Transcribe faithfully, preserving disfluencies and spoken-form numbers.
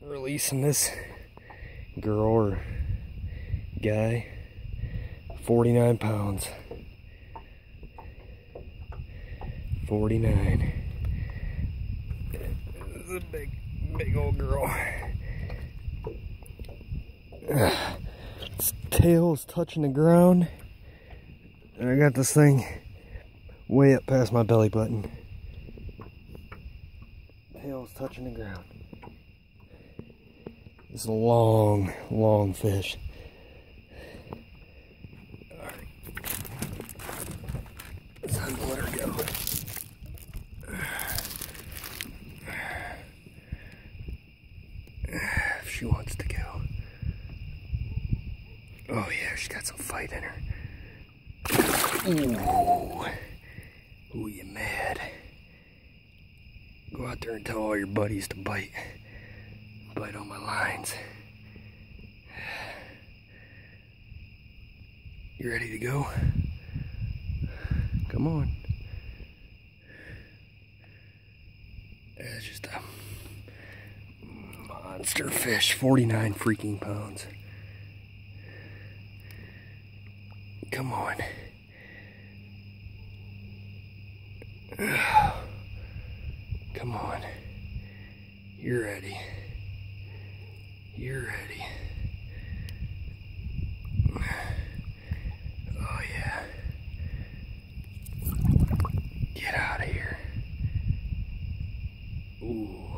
Releasing this girl or guy, forty-nine pounds. forty-nine. This is a big, big old girl. Its tail is touching the ground. And I got this thing way up past my belly button. Tail is touching the ground. It's a long, long fish. Alright. It's time to let her go. If she wants to go. Oh yeah, she's got some fight in her. Ooh. Ooh, you mad. Go out there and tell all your buddies to bite. Bite on my lines. You ready to go? Come on. That's just a monster fish, forty-nine freaking pounds. Come on. Come on. You're ready. You're ready. Oh yeah. Get out of here. Ooh.